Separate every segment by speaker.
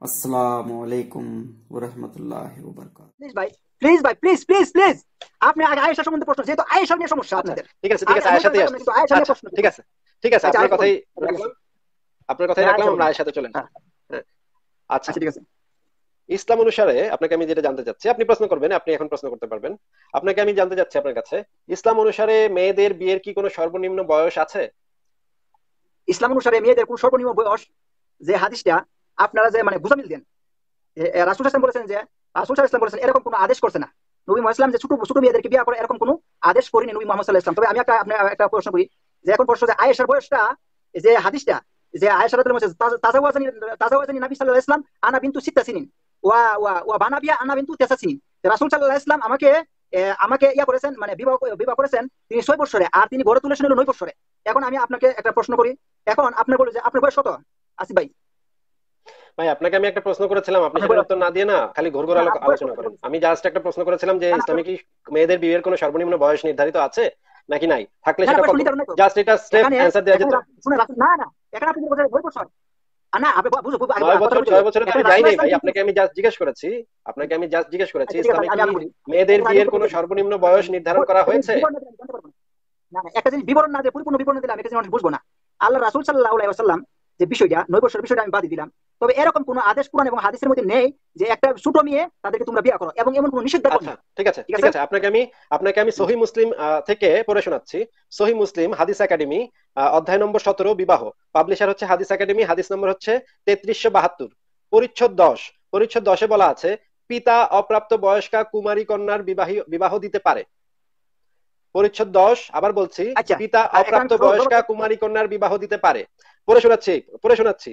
Speaker 1: আসসালামু আলাইকুম ওরহমতুল্লাহি ওয়াবারাকাতুহু।
Speaker 2: প্লিজ ভাই, আপনি আগে আয়েশা সম্বন্ধে প্রশ্ন, যেহেতু আয়েশা নিয়ে সমস্যা
Speaker 3: আচ্ছা,
Speaker 2: আপনাদের।
Speaker 3: ঠিক আছে ঠিক আছে,
Speaker 2: আমি
Speaker 3: আয়েশাতেই
Speaker 2: বললাম না,
Speaker 3: আসতেছি।
Speaker 2: কিন্তু আয়েশা নিয়ে
Speaker 3: আচ্ছা,
Speaker 2: প্রশ্ন
Speaker 3: ঠিক
Speaker 2: করবো।
Speaker 3: আছে ঠিক আছে,
Speaker 2: আচ্ছা,
Speaker 3: আপনার
Speaker 2: আয়েশা
Speaker 3: কথাই
Speaker 2: বলুন। ঠিক আছে।
Speaker 3: রাখলাম। আপনার কথাই
Speaker 2: হ্যাঁ,
Speaker 3: রাখলাম,
Speaker 2: আয়েশা
Speaker 3: আমরা
Speaker 2: বলুন।
Speaker 3: আয়েশাতে চলে
Speaker 2: হ্যাঁ,
Speaker 3: আসবো। হ্যাঁ, আচ্ছা।
Speaker 2: আচ্ছা, ঠিক আছে।
Speaker 3: ইসলাম অনুসারে আপনাকে আমি যেটা জানতে চাচ্ছি, আপনি প্রশ্ন করবেন, আপনি এখন প্রশ্ন করতে পারবেন। আপনাকে আমি জানতে চাচ্ছি আপনার কাছে, ইসলাম অনুসারে মেয়েদের বিয়ের কি কোনো সর্বনিম্ন বয়স আছে?
Speaker 2: ইসলাম অনুসারে মেয়েদের কোন সর্বনিম্ন বয়স, যে হাদিসটা আপনারা যে মানে বুঝামিল দেন, রাসূল সাল্লাল্লাহু আলাইহি ওয়াসাল্লাম বলেছেন যে, রাসূল সাল্লাল্লাহু আলাইহি ওয়াসাল্লাম বলেছেন এরকম কোনো আদেশ করছে না। নবী মুহাম্মদ সাল্লাল্লাহু আলাইহি ওয়াসাল্লাম যে ছোট ছোট মেয়েদেরকে বিয়ে করে এরকম কোনো আদেশ করেনি নবী মুহাম্মদ সাল্লাল্লাহু আলাইহি ওয়াসাল্লাম। তবে আমি একটা প্রশ্ন করি, যে এখন প্রশ্ন যে আয়েশার বয়সটা, যে হাদিসটা, যে আয়েশা রাদিয়াল্লাহু আনহা বলেছে তাজাওয়াজানি নবী সাল্লাল্লাহু আলাইহি ওয়াসাল্লাম আনা বিনতু সিত্তা সিনিন ওয়া বানাবিয়া আনা বিনতু তিসা সিনিন। রাসূল সাল্লাল্লাহু আলাইহি ওয়াসাল্লাম আমাকে ইয়া করেছেন, মানে বিবাহ করেছেন তিনি 6 বছরে, আর তিনি গড়ে তুলেছেন হলো 9 বছরে। এখন আমি আপনাকে একটা প্রশ্ন করি, এখন আপনি বলেন যে আপনার বয়স কত? আসিফ ভাই,
Speaker 3: ভাই, আপনাকে আমি একটা প্রশ্ন করেছিলাম, আপনি
Speaker 2: আপনার
Speaker 3: সেটার
Speaker 2: বয়স,
Speaker 3: উত্তর না দিয়ে না খালি ঘুর ঘুর
Speaker 2: না আপনার বয়স
Speaker 3: আলোচনা
Speaker 2: কত?
Speaker 3: করেন। আমি জাস্ট একটা প্রশ্ন করেছিলাম যে
Speaker 2: না, না,
Speaker 3: ইসলামে কি মেয়েদের বিয়ের কোনো সর্বনিম্ন বয়স নির্ধারিত আছে নাকি নাই, থাকলে
Speaker 2: না, না,
Speaker 3: সেটা
Speaker 2: বয়স
Speaker 3: কত?
Speaker 2: নির্ধারণ নাই তো।
Speaker 3: জাস্ট এটা স্টেপ
Speaker 2: এখানে
Speaker 3: অ্যান্সার দেওয়া
Speaker 2: এখানে
Speaker 3: যেত।
Speaker 2: শুনে রাখুন, না, না, এখানে আপনি বলছেন 9 বছর। না, আপনি বুঝো বুঝো, আগে
Speaker 3: 9 বছর
Speaker 2: কথা বুঝো।
Speaker 3: 6 বছরে তো
Speaker 2: এখানে
Speaker 3: আমি যাই
Speaker 2: রাসূল
Speaker 3: নাই
Speaker 2: ইসলাম
Speaker 3: ভাই,
Speaker 2: কিন্তু,
Speaker 3: আপনাকে আমি জাস্ট জিজ্ঞেস করেছি। আপনাকে আমি জাস্ট জিজ্ঞেস করেছি,
Speaker 2: আচ্ছা ঠিক আছে,
Speaker 3: ইসলামে
Speaker 2: আমি
Speaker 3: কি
Speaker 2: আমি বলি।
Speaker 3: মেয়েদের
Speaker 2: এখানে আমি
Speaker 3: বিয়ের
Speaker 2: উত্তর
Speaker 3: কোনো
Speaker 2: দিই।
Speaker 3: সর্বনিম্ন বয়স নির্ধারণ করা
Speaker 2: একটা জিনিস
Speaker 3: হয়েছে?
Speaker 2: বিবরণ না দিলে আমি জানতে পারবো না। না, না, একটা জিনিস বিবরণ না দিয়ে পরিপূর্ণ বিবরণ দিলে আমি একটা জিনিস মানুষ বুঝবো না। আল্লাহ রাসূল সাল্লাল্লাহু আলাইহি ওয়াসাল্লাম যে বিষয়টা 9 বছরের বিষয়টা আমি বাদ দিলাম। তবে এরকম কোনো আদেশ কোরআন এবং হাদিসের মধ্যে নেই যে একটা ছোট মেয়ে তাদেরকে তোমরা বিয়ে করো, এবং এমন কোনো নিষেধাজ্ঞা
Speaker 3: আচ্ছা,
Speaker 2: নেই।
Speaker 3: ঠিক আছে
Speaker 2: ঠিক
Speaker 3: ঠিক
Speaker 2: আছে।
Speaker 3: আছে, আপনাকে আমি সহিহ মুসলিম থেকে পড়ে শোনাচ্ছি। সহিহ মুসলিম হাদিস একাডেমি, অধ্যায় নম্বর 17, বিবাহ। পাবলিশার হচ্ছে হাদিস একাডেমি, হাদিস নম্বর হচ্ছে 3372, পরিচ্ছদ 10-এ বলা আছে, পিতা অপ্রাপ্ত বয়স্কা কুমারী কন্যার বিবাহ দিতে পারে। পরিচ্ছদ 10, আবার বলছি,
Speaker 2: আচ্ছা,
Speaker 3: পিতা
Speaker 2: এখানে আমি
Speaker 3: অপ্রাপ্ত বয়স্কা কুমারী কন্যার বিবাহ দিতে পারে। পড়ে শোনাচ্ছি,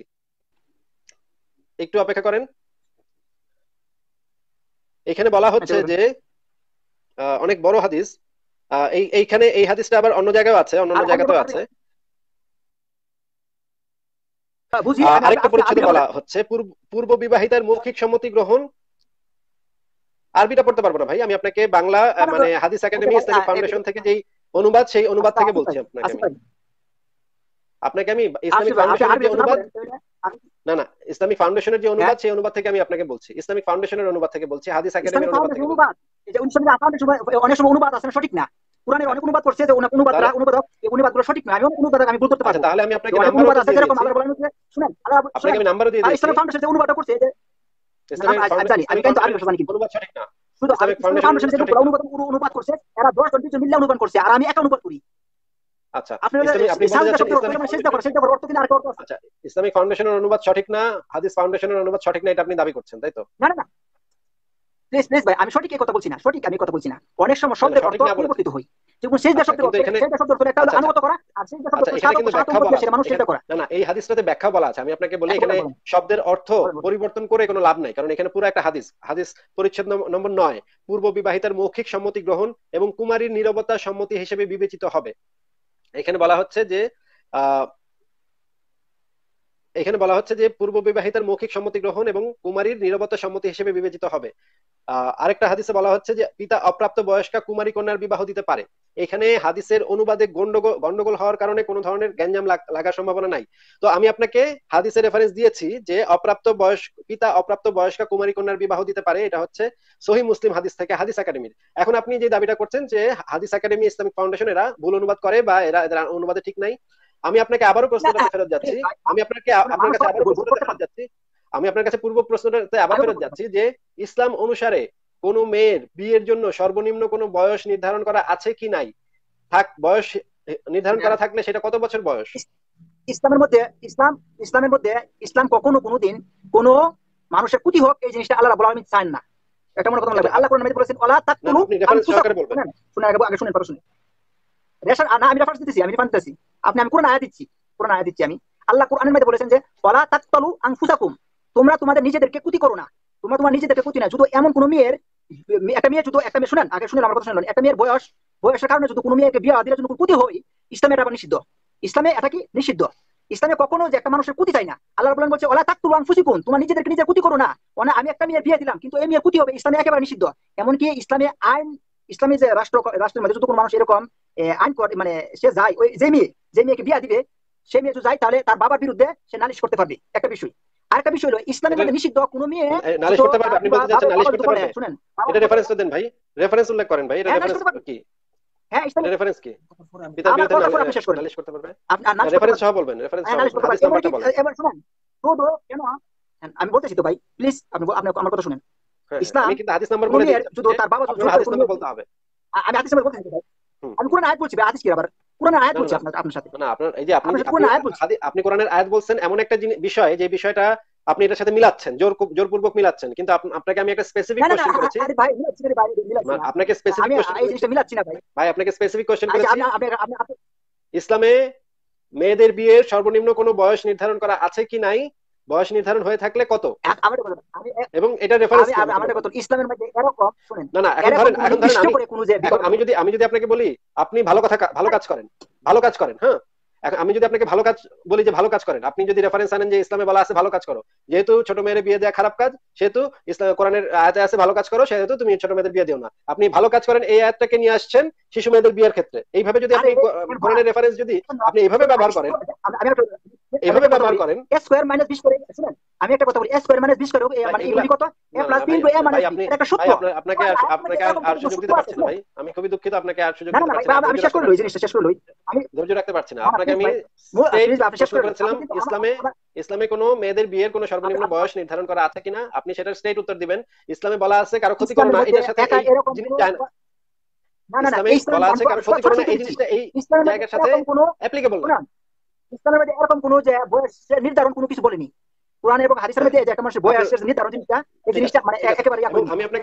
Speaker 3: একটু অপেক্ষা করেন। এখানে বলা
Speaker 2: আচ্ছা
Speaker 3: হচ্ছে
Speaker 2: বলুন।
Speaker 3: যে অনেক বড় হাদিস। এইখানে এই হাদিসটা আবার অন্য জায়গায় আছে, অন্য
Speaker 2: আর
Speaker 3: অন্য
Speaker 2: আমি
Speaker 3: জায়গাতেও আছে।
Speaker 2: বুঝি, আমি
Speaker 3: আরেকটা
Speaker 2: আপনি
Speaker 3: পরিচ্ছেদে
Speaker 2: আরবিটা
Speaker 3: বলা
Speaker 2: বলেন।
Speaker 3: হচ্ছে, পূর্ব বিবাহিতার মৌখিক সম্মতি গ্রহণ। আরবিটা পড়তে পারবো না ভাই, আমি আপনাকে বাংলা
Speaker 2: না, না,
Speaker 3: মানে হাদিস
Speaker 2: আচ্ছা
Speaker 3: একাডেমি
Speaker 2: ভাই,
Speaker 3: ইসলামিক ফাউন্ডেশন থেকে যেই অনুবাদ, সেই অনুবাদ
Speaker 2: আচ্ছা
Speaker 3: থেকে
Speaker 2: আসিফ
Speaker 3: বলছি
Speaker 2: ভাই,
Speaker 3: আপনাকে।
Speaker 2: আসিফ
Speaker 3: আমি
Speaker 2: ভাই,
Speaker 3: আপনাকে আমি ইসলামিক
Speaker 2: আসিফ ভাই, আপনি
Speaker 3: ফাউন্ডেশনের যে
Speaker 2: আরবিটা না
Speaker 3: অনুবাদ,
Speaker 2: বলেন তাহলে
Speaker 3: না না, ইসলামিক ফাউন্ডেশনের যে
Speaker 2: হ্যাঁ,
Speaker 3: অনুবাদ, সেই অনুবাদ থেকে আমি আপনাকে বলছি, ইসলামিক ফাউন্ডেশনের অনুবাদ থেকে বলছি, হাদিস
Speaker 2: ইসলামিক
Speaker 3: একাডেমির অনুবাদ
Speaker 2: ফাউন্ডেশন
Speaker 3: থেকে বলছি।
Speaker 2: অনুবাদ, এই যে 19 সময় অনেক সময় অনুবাদ আছে না, সঠিক না। কোরআনের
Speaker 3: হ্যাঁ,
Speaker 2: অনেক অনুবাদ করছে যে
Speaker 3: তাহলে
Speaker 2: অনুবাদক এই অনুবাদগুলো সঠিক না। আমি অনেক অনুবাদক আমি ভুল করতে
Speaker 3: আচ্ছা,
Speaker 2: পারবো।
Speaker 3: তাহলে আমি
Speaker 2: যে
Speaker 3: আপনাকে
Speaker 2: অনেক
Speaker 3: নাম্বারও
Speaker 2: অনুবাদ
Speaker 3: তো
Speaker 2: আছে
Speaker 3: দিয়ে
Speaker 2: যেরকম
Speaker 3: দিয়েছি।
Speaker 2: আল্লাহ বলেন যে, শুনেন আল্লাহ
Speaker 3: আপনাকে
Speaker 2: শুনেন,
Speaker 3: আমি নাম্বারও দিয়ে দিয়েছি।
Speaker 2: ইসলামিক ফাউন্ডেশন যে অনুবাদটা করছে যে, না,
Speaker 3: ইসলামিক
Speaker 2: আমি
Speaker 3: ইসলামিক
Speaker 2: কিন্তু আরবি
Speaker 3: ফাউন্ডেশন
Speaker 2: ভাষা জানি, কিন্তু
Speaker 3: অনুবাদ সঠিক না।
Speaker 2: শুধু
Speaker 3: ইসলামিক
Speaker 2: ইসলামিক
Speaker 3: ফাউন্ডেশনের
Speaker 2: ফাউন্ডেশন
Speaker 3: অনুবাদ
Speaker 2: যে
Speaker 3: সঠিক না।
Speaker 2: অনুবাদ করছে, এরা 10 জন 20 জন মিলে অনুবাদ করছে, আর আমি একটা অনুবাদ করি।
Speaker 3: আচ্ছা,
Speaker 2: আপনি
Speaker 3: আপনি বলতে
Speaker 2: সাজদা
Speaker 3: চাচ্ছেন
Speaker 2: শব্দ অর্থ
Speaker 3: ইসলামিক
Speaker 2: মানে
Speaker 3: ফাউন্ডেশনের,
Speaker 2: সেজদা করার অর্থ কিন্তু আরেকটা অর্থ আছে।
Speaker 3: আচ্ছা, ইসলামিক ফাউন্ডেশনের অনুবাদ সঠিক না, হাদিস ফাউন্ডেশনের অনুবাদ সঠিক না, এটা আপনি দাবি করছেন, তাই তো?
Speaker 2: না, না, না, প্লিজ প্লিজ ভাই, আমি সঠিক এই কথা বলছি না, সঠিক আমি কথা বলছি না। অনেক সময়
Speaker 3: না না,
Speaker 2: শব্দের অর্থ
Speaker 3: সঠিক না বলেছেন।
Speaker 2: পরিবর্তিত হয়। যেমন সেজদা
Speaker 3: আচ্ছা,
Speaker 2: শব্দের
Speaker 3: কিন্তু
Speaker 2: অর্থ,
Speaker 3: এখানে,
Speaker 2: সেজদা শব্দের অর্থ একটা হলো
Speaker 3: আচ্ছা আচ্ছা
Speaker 2: আনুগত করা, আর সেজদা শব্দের
Speaker 3: আচ্ছা,
Speaker 2: অর্থ
Speaker 3: এখানে কিন্তু ব্যাখ্যা
Speaker 2: সাত
Speaker 3: বলা
Speaker 2: দিয়ে
Speaker 3: আছে
Speaker 2: সেটা মানুষ
Speaker 3: এখানে।
Speaker 2: সেজদা করা।
Speaker 3: না না, এই হাদিসটাতে ব্যাখ্যা বলা আছে, আমি আপনাকে বলি,
Speaker 2: হ্যাঁ,
Speaker 3: এখানে
Speaker 2: বলেন বলেন
Speaker 3: শব্দের অর্থ
Speaker 2: বলেন বলেন।
Speaker 3: পরিবর্তন করে কোনো লাভ নাই, কারণ এখানে পুরো একটা হাদিস। পরিচ্ছেদ নম্বর 9, পূর্ব বিবাহিতার মৌখিক সম্মতি গ্রহণ এবং কুমারীর নীরবতা সম্মতি হিসেবে বিবেচিত হবে। এখানে বলা হচ্ছে যে আহ এখানে বলা হচ্ছে যে পূর্ব বিবাহিতার মৌখিক সম্মতি গ্রহণ এবং কুমারীর নীরবতা সম্মতি হিসেবে বিবেচিত হবে। আরেকটা হাদিসে বলা হচ্ছে যে পিতা অপ্রাপ্ত বয়স্কা কুমারী কন্যার বিবাহ দিতে পারে। এখানে হাদিসের অনুবাদে গন্ডগোল হওয়ার কারণে কোনো ধরনের গ্যাঞ্জাম লাগার সম্ভাবনা নাই। তো আমি আপনাকে হাদিসের রেফারেন্স দিয়েছি যে পিতা অপ্রাপ্ত বয়স্কা কুমারী কন্যার বিবাহ দিতে পারে, এটা হচ্ছে সহিহ মুসলিম হাদিস থেকে, হাদিস একাডেমির। এখন আপনি যে দাবিটা করছেন যে হাদিস একাডেমি ইসলামিক ফাউন্ডেশন এরা ভুল অনুবাদ করে বা এদের অনুবাদে ঠিক নাই, আমি আপনাকে আবারও
Speaker 2: না,
Speaker 3: প্রশ্নটাতে ফেরত যাচ্ছি।
Speaker 2: প্লিজ ভাই,
Speaker 3: আমি আপনাকে আপনার
Speaker 2: মানুষ
Speaker 3: কাছে আবার
Speaker 2: ভুল
Speaker 3: প্রশ্নটাতে
Speaker 2: করতে
Speaker 3: ফেরত
Speaker 2: পারে।
Speaker 3: যাচ্ছি। আমি আপনার কাছে পূর্ব প্রশ্নটাতে আবার
Speaker 2: আগে
Speaker 3: ফেরত যাচ্ছি যে ইসলাম অনুসারে কোন মেয়ের বিয়ের জন্য সর্বনিম্ন কোনো বয়স নির্ধারণ করা আছে কি নাই, বয়স নির্ধারণ করা থাকলে সেটা কত বছর বয়স?
Speaker 2: ইসলামের মধ্যে, ইসলামের মধ্যে ইসলাম কখনো কোনোদিন কোনো মানুষের ক্ষতি হোক এই জিনিসটা আল্লাহ রাব্বুল আলামিন চান না। এটা মনে কথা
Speaker 3: এটা
Speaker 2: লাগবে। আল্লাহ কোরআনের মধ্যে বলেছেন ওয়ালা
Speaker 3: না,
Speaker 2: তাকতুলু
Speaker 3: আপনি রেফারেন্স
Speaker 2: আনফুসাকুম।
Speaker 3: সহকারে বলবেন।
Speaker 2: শুনেন, শুনে আগে শুনেন, কথা শুনেন। না, আমি রেফারেন্স দিতেছি, আমি রেফারেন্স দিতেছি। আমি কোরআন আয়াত দিচ্ছি, কোরআন আয়াত দিচ্ছি আমি। আল্লাহ কোরআনের মধ্যে বলেছেন যে ওয়ালা তাকতুলু আনফুসাকুম, তোমরা তোমাদের নিজেদেরকে ক্ষতি করো না। তোমরা তোমার নিজেদেরকে ক্ষতি না। যদি এমন কোনো মেয়ের, একটা মেয়ে, শুনেন আগে, শুনেন আমার কথা শুনেন। একটা মেয়ের বয়সের কারণে যদি কোনো মেয়েকে বিয়ে দিলে যদি কোনো ক্ষতি হয়, ইসলামে এটা আবার নিষিদ্ধ। ইসলামে এটা কি নিষিদ্ধ। ইসলামে কখনো যে একটা মানুষের ক্ষতি চাই না। আল্লাহ রাব্বুল আলামিন বলছে ওয়ালা তাকতুলু আনফুসাকুম, তোমরা নিজেদেরকে নিজে ক্ষতি করো না। মানে আমি একটা মেয়ের বিয়ে দিলাম কিন্তু এই মেয়ের ক্ষতি হবে, ইসলামে একেবারে নিষিদ্ধ। এমনকি ইসলামে আইন, ইসলামী যে রাষ্ট্রের মধ্যে যদি কোনো মানুষ এরকম আইন করে, মানে সে যায়, ওই যে মেয়েকে বিয়ে দিবে, সে মেয়ে যদি যায় তাহলে তার বাবার বিরুদ্ধে সে নালিশ করতে পারবে, একটা বিষয়। আরেকটা বিষয় হলো ইসলামের
Speaker 3: এটা
Speaker 2: মধ্যে নিষিদ্ধ কোনো মেয়ে
Speaker 3: নালিশ
Speaker 2: তো
Speaker 3: করতে পারবে, আপনি বলতে চাচ্ছেন নালিশ করতে পারবে?
Speaker 2: শুনেন
Speaker 3: এটা রেফারেন্স তো দেন ভাই, রেফারেন্স উল্লেখ করেন ভাই, এটা
Speaker 2: হ্যাঁ নালিশ
Speaker 3: রেফারেন্স
Speaker 2: করতে পারবে।
Speaker 3: কি?
Speaker 2: হ্যাঁ
Speaker 3: এটা
Speaker 2: ইসলামের
Speaker 3: রেফারেন্স কি? পিতার
Speaker 2: আমার
Speaker 3: বিরুদ্ধে
Speaker 2: কথা আপনি শেষ করেন,
Speaker 3: নালিশ করতে পারবে?
Speaker 2: আপনি নালিশ করতে
Speaker 3: রেফারেন্স
Speaker 2: পারবেন।
Speaker 3: সহ বলবেন, রেফারেন্স
Speaker 2: হ্যাঁ
Speaker 3: সহ
Speaker 2: নালিশ
Speaker 3: বলবেন,
Speaker 2: করতে
Speaker 3: হাদিস
Speaker 2: পারবেন।
Speaker 3: নাম্বারটা বলেন।
Speaker 2: এবার শুনেন শুধু কেন আমি বলতেছি তো ভাই, প্লিজ আপনি আপনি আমার কথা শুনেন।
Speaker 3: হ্যাঁ,
Speaker 2: ইসলাম
Speaker 3: আমি কিন্তু হাদিস নাম্বার
Speaker 2: কোনো
Speaker 3: বলে
Speaker 2: মেয়ের
Speaker 3: দিচ্ছি
Speaker 2: যদি তার বাবা
Speaker 3: আপনার
Speaker 2: জোর করে
Speaker 3: হাদিস
Speaker 2: কোনো
Speaker 3: নাম্বার
Speaker 2: মেয়ে,
Speaker 3: বলতে হবে।
Speaker 2: আমি হাদিস নাম্বার বলতেছি ভাই,
Speaker 3: হুম।
Speaker 2: আমি কোরআন আয়াত বলছি ভাই, হাদিস কি আবার কোরআন আয়াত
Speaker 3: না
Speaker 2: বলছি
Speaker 3: না
Speaker 2: আপনার সাথে,
Speaker 3: না, আপনার এই যে আপনি
Speaker 2: আপনার সাথে
Speaker 3: আপনি
Speaker 2: কোরআন আয়াত বলছি।
Speaker 3: আপনি কোরআনের আয়াত বলছেন এমন একটা বিষয়, যে বিষয়টা আপনি এটার সাথে মিলাচ্ছেন, জোরপূর্বক মিলাচ্ছেন, কিন্তু আপনাকে আমি একটা স্পেসিফিক
Speaker 2: না না না
Speaker 3: কোশ্চেন করেছি।
Speaker 2: আরে ভাই মিলাচ্ছি না রে ভাই, মিলাচ্ছি না
Speaker 3: আপনাকে স্পেসিফিক
Speaker 2: আমি,
Speaker 3: কোশ্চেন
Speaker 2: এই
Speaker 3: করেছি
Speaker 2: জিনিসটা মিলাচ্ছি না ভাই।
Speaker 3: ভাই, আপনাকে স্পেসিফিক কোশ্চেন
Speaker 2: আচ্ছা
Speaker 3: করেছি,
Speaker 2: আপনি আপনি আপনি
Speaker 3: ইসলামে মেয়েদের বিয়ের সর্বনিম্ন কোনো বয়স নির্ধারণ করা আছে কি নাই, বয়স নির্ধারণ হয়ে থাকলে কত,
Speaker 2: আমার কথা আমি
Speaker 3: এবং এটা রেফারেন্স
Speaker 2: আমি
Speaker 3: কি আমাকে
Speaker 2: আমার
Speaker 3: বলেন।
Speaker 2: কথা ইসলামের মধ্যে এরকম শুনেন,
Speaker 3: না না, এখন
Speaker 2: এরকম
Speaker 3: ধরেন,
Speaker 2: কোনো
Speaker 3: এখন ধরেন
Speaker 2: নির্দিষ্ট
Speaker 3: আমি,
Speaker 2: করে কোনো যে
Speaker 3: এখন আমি যদি আপনাকে বলি আপনি ভালো কাজ করেন, ভালো কাজ করেন, হ্যাঁ, এখন আমি যদি আপনাকে ভালো কাজ বলি যে ভালো কাজ করেন, আপনি যদি রেফারেন্স আনেন যে ইসলামে বলা আছে ভালো কাজ করো, যেহেতু ছোট মেয়ের বিয়ে দেওয়া খারাপ কাজ, সেহেতু ইসলাম কোরআনের আয়াতে আছে ভালো কাজ করো, সেহেতু তুমি ছোট মেয়েদের বিয়ে দিও না, আপনি ভালো কাজ করেন এই আয়াতটাকে নিয়ে আসছেন শিশু মেয়েদের বিয়ের ক্ষেত্রে। এইভাবে যদি আপনি কোরআনের রেফারেন্স যদি আপনি এইভাবে ব্যবহার করেন, এইভাবে ব্যবহার করেন,
Speaker 2: স্কয়ার মাইনাস 20 করে শুনেন, আমি একটা কথা বলি, স্কয়ার মাইনাস 20 করে মানে
Speaker 3: এগুলা,
Speaker 2: এগুলি কত এ
Speaker 3: না
Speaker 2: প্লাস
Speaker 3: না
Speaker 2: 3
Speaker 3: ভাই,
Speaker 2: এ মাইনাস
Speaker 3: ভাই
Speaker 2: বি,
Speaker 3: আপনি,
Speaker 2: এটা একটা
Speaker 3: ভাই
Speaker 2: সূত্র।
Speaker 3: আপনাকে আর সুযোগ দিতে পারছি না ভাই, আমি খুবই দুঃখিত, আপনাকে আর সুযোগ
Speaker 2: না না
Speaker 3: দিতে
Speaker 2: না
Speaker 3: পারছি
Speaker 2: ভাই
Speaker 3: না,
Speaker 2: আমি শেষ করে লই, জিনিসটা শেষ করে লই আমি,
Speaker 3: ধৈর্য রাখতে পারছি না।
Speaker 2: না না
Speaker 3: আপনাকে আমি
Speaker 2: ভাই
Speaker 3: স্ট্রেট
Speaker 2: প্লিজ আপনি শেষ
Speaker 3: প্রশ্ন
Speaker 2: করে
Speaker 3: করেছিলাম,
Speaker 2: আমি কিন্তু
Speaker 3: ইসলামে কোনো মেয়েদের বিয়ের কোনো সর্বনিম্ন বয়স নির্ধারণ করা আছে কিনা, আপনি সেটার স্ট্রেট উত্তর দিবেন। ইসলামে বলা আছে কারো ক্ষতি করো
Speaker 2: ইসলামের
Speaker 3: না,
Speaker 2: মধ্যে
Speaker 3: এটার সাথে
Speaker 2: একা
Speaker 3: এই
Speaker 2: এরকম
Speaker 3: জিনিস
Speaker 2: কোনো,
Speaker 3: যায় না।
Speaker 2: না না না
Speaker 3: ইসলামে
Speaker 2: ইসলাম
Speaker 3: বলা আছে কারো ক্ষতি করো না, এই জিনিসটা এই
Speaker 2: ইসলামের মধ্যে
Speaker 3: জায়গার সাথে
Speaker 2: এরকম কোনো,
Speaker 3: অ্যাপ্লিকেবল না।
Speaker 2: ইসলামের মধ্যে এরকম কোনো যে বয়স নির্ধারণ কোনো কিছু বলেনি, কোরআন এবং হাদিসের মধ্যে যে একটা মানুষের বয়স নির্ধারণ জিনিসটা, এই জিনিসটা মানে একেবারে
Speaker 3: এবং আমি আপনাকে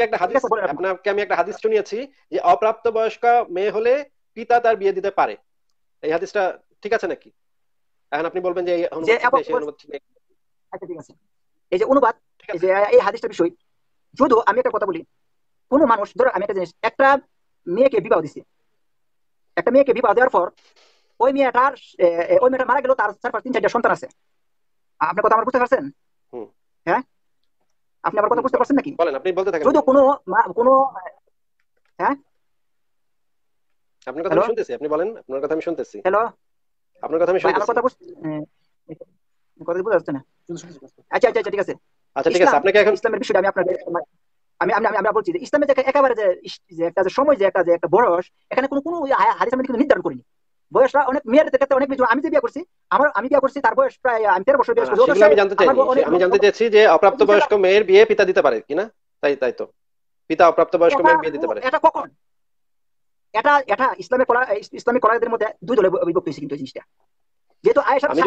Speaker 3: একটা হাদিস শুনিয়েছি যে অপ্রাপ্ত বয়স্কা মেয়ে হলে পিতা তার বিয়ে দিতে পারে, এই হাদিসটা ঠিক আছে নাকি? এখন আপনি বলবেন যে এই অনুবাদ ঠিক নেই, সেই অনুবাদ ঠিক নেই।
Speaker 2: আচ্ছা ঠিক আছে, এই যে অনুবাদ, এই যে এই হাদিসটার বিষয়, যদি আমি একটা কথা বলি, কোন মানুষ ধরো আমি একটা জিনিস, একটা মেয়েকে বিবাহ দিছি, একটা মেয়েকে বিবাহ দেওয়ার পর ওই মেয়েটা মারা গেল, তার 4-5-3-4টা সন্তান আছে, আপনার কথা আমার বুঝতে পারছেন? হ্যাঁ আপনি আমার কথা বুঝতে পারছেন নাকি?
Speaker 3: বলেন, আপনি বলতে থাকেন।
Speaker 2: যদি কোনো হ্যাঁ
Speaker 3: আপনার কথা আমি শুনতেছি, আপনি বলেন, আপনার কথা আমি শুনতেছি।
Speaker 2: হ্যালো,
Speaker 3: আপনার কথা আমি শুনতেছি।
Speaker 2: আমার কথা কথা বুঝতে পারছেন না? আচ্ছা আচ্ছা ঠিক আছে,
Speaker 3: আচ্ছা ঠিক আছে, আপনাকে এখন
Speaker 2: ইসলামের বিষয়টা আমি আপনাদের আমি বলছি যে ইসলামের যে একেবারে যে একটা যে সময়, যে একটা বয়স, এখানে কোনো হাদিসের মধ্যে কিন্তু নির্ধারণ করিনি। বয়সটা অনেক মেয়েদের ক্ষেত্রে অনেক বেশি। আমি যে বিয়ে করছি, আমি বিয়ে করছি, তার বয়স প্রায় আমি 13 বছর বয়স করছি।
Speaker 3: সেগুলো আমি জানতে চাইনি, আমি জানতে চাইছি যে অপ্রাপ্ত বয়স্ক মেয়ের বিয়ে পিতা দিতে পারে কিনা, তাই তো পিতা অপ্রাপ্ত বয়স্ক মেয়ের বিয়ে দিতে পারে।
Speaker 2: এটা কখন? এটা ইসলামিক কলাদের মধ্যে দুই দলে বিভক্ত হয়েছে কিন্তু এই জিনিসটা। যেহেতু
Speaker 3: আমি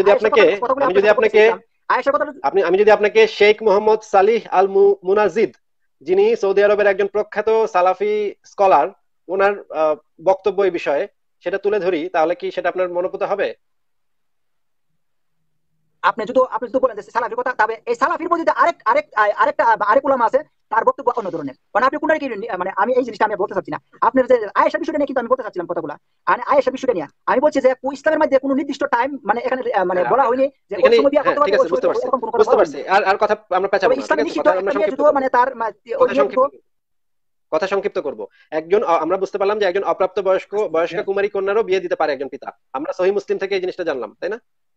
Speaker 3: যদি আপনাকে Sheikh Muhammad Salih al Munajjid, যিনি সৌদি আরবের একজন প্রখ্যাত সালাফি স্কলার, ওনার বক্তব্য এই বিষয়ে সেটা তুলে ধরি, তাহলে কি সেটা আপনার মনোভূত হবে?
Speaker 2: আপনি যদি বলেন যে সালাফির কথা, তবে এই সালাফির মধ্যে আরেক উলামা আছে, তার বক্তব্য অন্য ধরনের। মানে আপনি কোনটা কি, মানে আমি এই জিনিসটা আমি বলতে চাচ্ছি না। আপনার যে আয়েশা বিষয়টা নিয়ে কিন্তু আমি বলতে চাচ্ছিলাম কথাগুলো, মানে আয়েশা বিষয়টা নিয়ে আমি বলছি যে ইসলামের মধ্যে কোনো নির্দিষ্ট টাইম মানে এখানে মানে বলা হয়নি যে ওই সময় বিয়ে করতে পারবে।
Speaker 3: বুঝতে পারছি, আর কথা আমরা পেঁচাবো না, ঠিক আছে?
Speaker 2: মানে তার
Speaker 3: কথা সংক্ষিপ্ত করব। আমরা বুঝতে পারলাম যে একজন অপ্রাপ্ত বয়স্ক কুমারী কন্যারও বিয়ে দিতে পারে একজন পিতা, আমরা সহিহ মুসলিম থেকে এই জিনিসটা জানলাম, তাই না?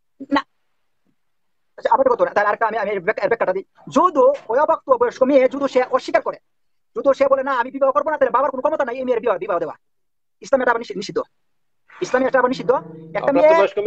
Speaker 2: আমার কথা তার আর আমি ব্যাখ্যাটা দিই। যদি ওই অপ্রাপ্ত বয়স্ক মেয়ে যদি সে অস্বীকার করে, যদি সে বলে না আমি বিবাহ করবো না, তাহলে বাবার কোনো ক্ষমতা নাই এই মেয়ের বিবাহ দেওয়া। ইসলামে এটা নিষিদ্ধ, ইসলামে এটা নিষিদ্ধ। একটা মেয়ে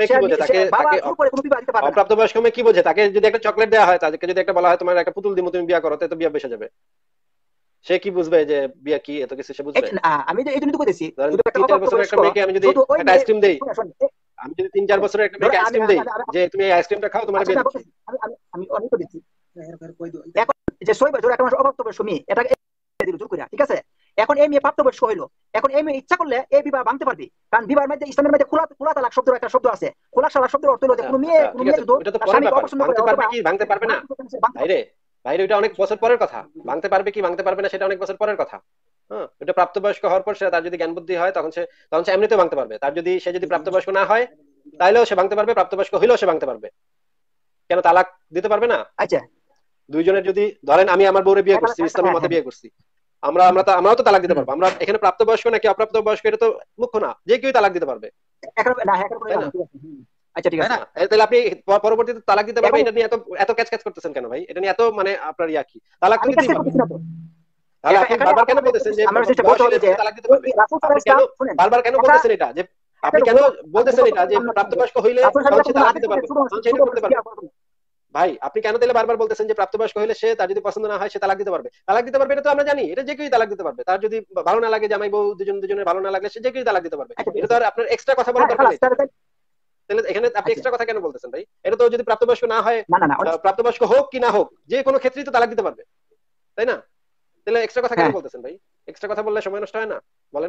Speaker 3: অপ্রাপ্ত বয়স্ক মেয়ে কি বোঝে? তাকে যদি একটা চকলেট দেওয়া হয়, তাকে যদি একটা বলা হয় তোমার একটা পুতুল দিমু, তুমি বিয়ে করো, তাহলে তো বিয়ে বেসে যাবে। সে কি বুঝবে যে বিয়ে কি? এত কিছু সে বুঝবে?
Speaker 2: আমি এই জন্য তো বলতেছি,
Speaker 3: 3-4 বছরের একটা মেয়েকে আমি যদি একটা আইসক্রিম দেই, আমি যদি 3-4 বছরের একটা মেয়েকে আইসক্রিম দেই যে তুমি এই আইসক্রিমটা খাও, তোমার বিয়ে দিচ্ছি,
Speaker 2: আমি অনেক দিচ্ছি। এখন যে 6 বছর একটা মানুষ অপ্রাপ্ত বয়স্ক মেয়ে, এটা দিল জোর করে, ঠিক আছে? এখন এই মেয়ে প্রাপ্তবয়স্ক হইলো, এখন এই মেয়ে ইচ্ছা করলে এই বিবাহ ভাঙতে পারবে, কারণ বিবাহের মধ্যে ইসলামের মধ্যে খোলা তালাক শব্দের একটা শব্দ আছে। খোলা তালাক শব্দের অর্থ হলো যে কোনো মেয়ে স্বামীকে অপছন্দ করে,
Speaker 3: ভাঙতে পারবে কি ভাঙতে পারবে না, ভাইরে ওটা অনেক বছর পরের কথা। ভাঙতে পারবে কি ভাঙতে পারবে না সেটা অনেক বছর পরের কথা। হ্যাঁ, ওটা প্রাপ্তবয়স্ক হওয়ার পর তার যদি জ্ঞান বুদ্ধি হয়, তখন সে এমনিতেও ভাঙতে পারবে। সে যদি প্রাপ্তবয়স্ক না হয় তাহলেও সে ভাঙতে পারবে, প্রাপ্তবয়স্ক হইলেও সে ভাঙতে পারবে। কেন তালাক দিতে পারবে না?
Speaker 2: আচ্ছা,
Speaker 3: দুইজনের যদি ধরেন আমি আমার বউরে বিয়ে করছি, ইসলামের মতে বিয়ে করছি, আমরাও তো তালাক দিতে পারবো। আমরা এখানে প্রাপ্তবয়স্ক নাকি অপ্রাপ্ত বয়স্ক এটা তো মুখ্য না, যে কেউ তালাক দিতে পারবে।
Speaker 2: আচ্ছা ঠিক
Speaker 3: তাই
Speaker 2: আছে।
Speaker 3: না? তাহলে আপনি পরবর্তীতে তালাক দিতে পারবে,
Speaker 2: এখন
Speaker 3: এটা নিয়ে এত এত ক্যাচ করতেছেন কেন ভাই? এটা নিয়ে এত মানে আপনার ইয়া কি? তালাক তো
Speaker 2: আমি
Speaker 3: দিতেই
Speaker 2: কাছে
Speaker 3: পারবে।
Speaker 2: করতেছি না তো।
Speaker 3: তাহলে আপনি
Speaker 2: এখানে
Speaker 3: বারবার কেন
Speaker 2: আমাদের
Speaker 3: বলতেছেন যে
Speaker 2: আমরা চেষ্টা করতে
Speaker 3: বয়স
Speaker 2: হবে
Speaker 3: হলে
Speaker 2: যে
Speaker 3: সে তালাক দিতে পারবে?
Speaker 2: রাসূল সাল্লাল্লাহু
Speaker 3: আপনি
Speaker 2: আলাইহি
Speaker 3: কেন
Speaker 2: ওয়াসাল্লাম শুনেন,
Speaker 3: বারবার কেন
Speaker 2: এটা
Speaker 3: বলতেছেন এটা যে আপনি কেন বলতেছেন এটা যে প্রাপ্তবয়স্ক হইলে তখন সে তালাক দিতে পারবে, তখন সে এটা করতে পারবে? ভাই আপনি কেন তাহলে বারবার বলতেছেন যে প্রাপ্তবয়স্ক হইলে সে, তার যদি পছন্দ না হয় সে তালাক দিতে পারবে? তালাক দিতে পারবে এটা তো আমরা জানি, এটা যে কেউই তালাক দিতে পারবে। তার যদি ভালো না লাগে, জামাই বউ দুজনের ভালো না লাগলে সে যে কেউই তালাক দিতে পারবে।
Speaker 2: আচ্ছা ঠিক
Speaker 3: এটা তো
Speaker 2: আছে।
Speaker 3: আর আপনার এক্সট্রা কথা বলার
Speaker 2: হ্যাঁ
Speaker 3: দরকার
Speaker 2: খালাস
Speaker 3: নেই।
Speaker 2: তাহলে
Speaker 3: তাহলে এখানে আপনি
Speaker 2: আচ্ছা।
Speaker 3: এক্সট্রা কথা কেন বলতেছেন ভাই? এটা তো যদি প্রাপ্তবয়স্ক না হয়,
Speaker 2: না না না
Speaker 3: প্রাপ্তবয়স্ক হোক কি না হোক, যে কোনো ক্ষেত্রেই তো তালাক দিতে পারবে, তাই না? তাহলে এক্সট্রা কথা কেন
Speaker 2: হ্যাঁ
Speaker 3: বলতেছেন ভাই? এক্সট্রা কথা বললে সময় নষ্ট হয় না? বলেন,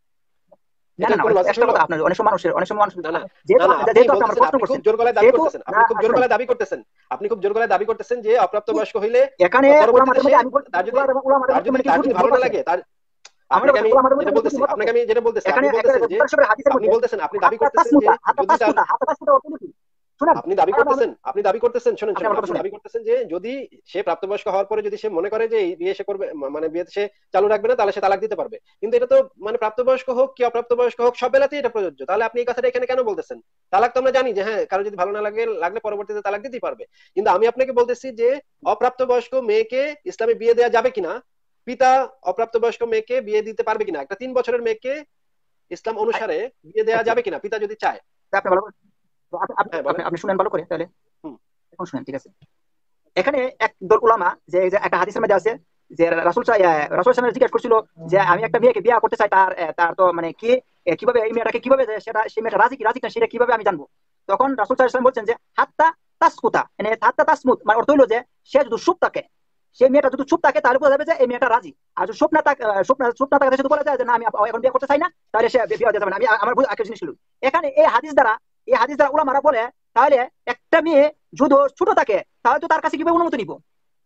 Speaker 2: না
Speaker 3: এটা
Speaker 2: না না
Speaker 3: কোনো লজিক
Speaker 2: একটা
Speaker 3: হলো?
Speaker 2: কথা, আপনার অনেক সময় মানুষ
Speaker 3: না না
Speaker 2: যেহেতু
Speaker 3: না না, আপনি
Speaker 2: যেহেতু আপনি আমার
Speaker 3: বলতেছেন,
Speaker 2: প্রশ্ন
Speaker 3: আপনি খুব
Speaker 2: করছেন,
Speaker 3: জোর গলায় দাবি
Speaker 2: যেহেতু
Speaker 3: করতেছেন,
Speaker 2: না
Speaker 3: আপনি খুব জোর
Speaker 2: শুনেন,
Speaker 3: গলায় দাবি করতেছেন, আপনি খুব জোর গলায় দাবি করতেছেন যে অপ্রাপ্ত বয়স্ক হইলে
Speaker 2: এখানে
Speaker 3: পরবর্তীতে
Speaker 2: ওলামাদের
Speaker 3: সে,
Speaker 2: মধ্যে আমি বলছি
Speaker 3: তার যদি
Speaker 2: ওলামাদের
Speaker 3: তার যদি
Speaker 2: মধ্যে
Speaker 3: তার
Speaker 2: দুটি
Speaker 3: যদি
Speaker 2: মত
Speaker 3: ভালো না
Speaker 2: আছে।
Speaker 3: লাগে, তার
Speaker 2: আমাদের
Speaker 3: আপনাকে আমি
Speaker 2: ওলামাদের মধ্যে
Speaker 3: যেটা
Speaker 2: দুটি
Speaker 3: বলতেছি,
Speaker 2: মত আছে।
Speaker 3: আপনাকে আমি যেটা বলতেছি,
Speaker 2: এখানে
Speaker 3: আপনি
Speaker 2: একটা
Speaker 3: বলতেছেন যে,
Speaker 2: বুখারী শরীফের হাদিসের
Speaker 3: আপনি
Speaker 2: মধ্যে
Speaker 3: বলতেছেন, আপনি দাবি
Speaker 2: হাত্তা
Speaker 3: করতেছেন যে
Speaker 2: তাসমুতা
Speaker 3: যদি তার,
Speaker 2: হাত্তা তাসমুতা অর্থ কি? শুনেন
Speaker 3: আপনি দাবি করতেছেন, আপনি দাবি করতেছেন, শুনেন
Speaker 2: আপনি
Speaker 3: শুনেন,
Speaker 2: আমার কথা
Speaker 3: আপনি
Speaker 2: শুনেন।
Speaker 3: দাবি করতেছেন যে যদি সে প্রাপ্তবয়স্ক হওয়ার পরে যদি সে মনে করে যে এই বিয়ে সে করবে, মানে বিয়ে সে চালু রাখবে না, তাহলে সে তালাক দিতে পারবে। কিন্তু এটা তো মানে প্রাপ্তবয়স্ক হোক কি অপ্রাপ্তবয়স্ক হোক সব বেলাতেই এটা প্রযোজ্য। তাহলে আপনি এই কথাটা এখানে কেন বলতেছেন? তালাক তো আমরা জানি যে হ্যাঁ, কারো যদি ভালো না লাগলে পরবর্তীতে তালাক দিতেই পারবে। কিন্তু আমি আপনাকে বলতেছি যে অপ্রাপ্তবয়স্ক মেয়েকে ইসলামে বিয়ে দেওয়া যাবে কিনা, পিতা অপ্রাপ্তবয়স্ক মেয়েকে বিয়ে দিতে পারবে কিনা, একটা 3 বছরের মেয়েকে ইসলাম অনুসারে বিয়ে দেওয়া
Speaker 2: আচ্ছা
Speaker 3: যাবে কিনা পিতা যদি চায়?
Speaker 2: আপনি ভালো করে
Speaker 3: হ্যাঁ বলেন।
Speaker 2: আপনি শুনেন ভালো করে তাহলে।
Speaker 3: হুম।
Speaker 2: এখন শুনেন ঠিক আছে। এখানে একদল উলামা যে একটা হাদিসের মধ্যে আছে যে রাসূল সাল্লাল্লাহু জিজ্ঞেস করছিল যে আমি একটা মেয়েকে বিয়ে করতে চাই, তার তো মানে কি কিভাবে এই মেয়েটাকে কিভাবে সেটা সেই মেয়েটা রাজি কি রাজি না সেটা কিভাবে আমি জানবো? তখন রাসূল সাল্লাল্লাহু আলাইহি ওয়াসাল্লাম বলছেন যে হাত্তা তাসকুতা, মানে হাত্তা তাসমুত মানে অর্থ হইলো যে সে যদি চুপ থাকে, সেই মেয়েটা যদি চুপ থাকে তাহলে বোঝা যাবে যে এই মেয়েটা রাজি। আর যদি চুপ না থাকে, চুপ না থাকে যদি বলা যায় যে না আমি এখন বিয়ে করতে চাই না, তাহলে সে বিয়ে দিতে যাবে না। আমি আমার একটা জিনিস ছিল এখানে এই হাদিস দ্বারা উলামারা বলে তাহলে একটা মেয়ে যদি ছোট থাকে তাহলে তো তার কাছে কিভাবে অনুমতি নিব?